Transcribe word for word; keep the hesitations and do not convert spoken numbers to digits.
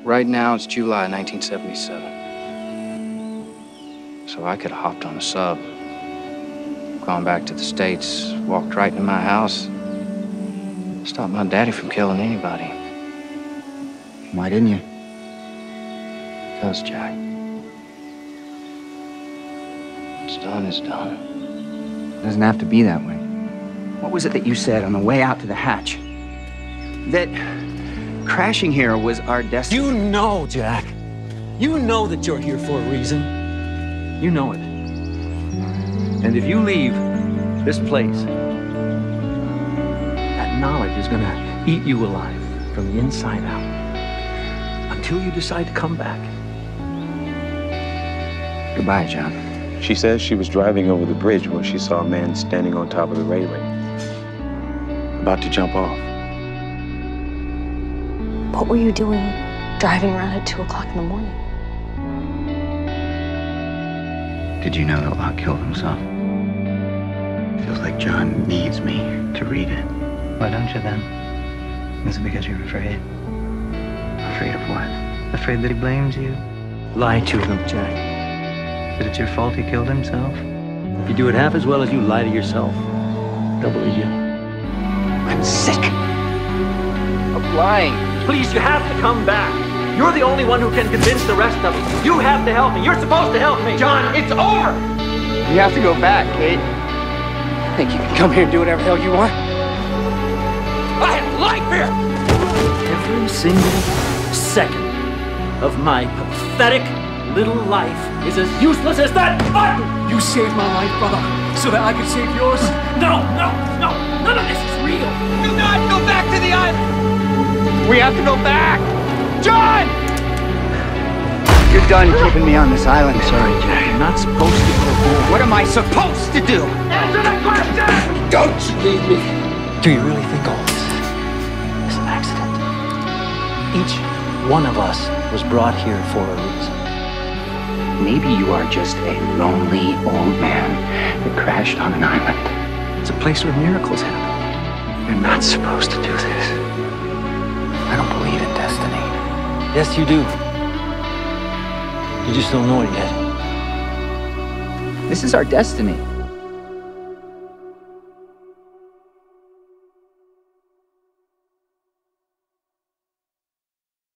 Right now, it's July nineteen seventy-seven. So I could have hopped on a sub, gone back to the States, walked right into my house, stopped my daddy from killing anybody. Why didn't you? Because, Jack, what's done is done. It doesn't have to be that way. What was it that you said on the way out to the hatch? That crashing here was our destiny. You know, Jack. You know that you're here for a reason. You know it. And if you leave this place, that knowledge is gonna eat you alive from the inside out until you decide to come back. Goodbye, John. She says she was driving over the bridge when she saw a man standing on top of the railing, about to jump off. What were you doing driving around at two o'clock in the morning? Did you know that Locke killed himself? Feels like John needs me to read it. Why don't you then? Is it because you're afraid? Afraid of what? Afraid that he blames you? Lie to them, Jack. That it's your fault he killed himself? If you do it half as well as you lie to yourself, they'll believe you. I'm sick of lying. Please, you have to come back. You're the only one who can convince the rest of us. You have to help me. You're supposed to help me. John, it's over! You have to go back, Kate. Think you can come here and do whatever the hell you want? I have life here! Every single second of my pathetic little life is as useless as that button! You saved my life, brother, so that I could save yours? No, no, no! None of this is real! Do not go back to the island! We have to go back! John! You're done keeping me on this island. Sorry, Jack. You're not supposed to go home. What am I supposed to do? Answer the question! Don't you leave me! Do you really think all this is an accident? Each one of us was brought here for a reason. Maybe you are just a lonely old man that crashed on an island. It's a place where miracles happen. You're not supposed to do this. I don't believe in destiny. Yes, you do. You just don't know it yet. This is our destiny.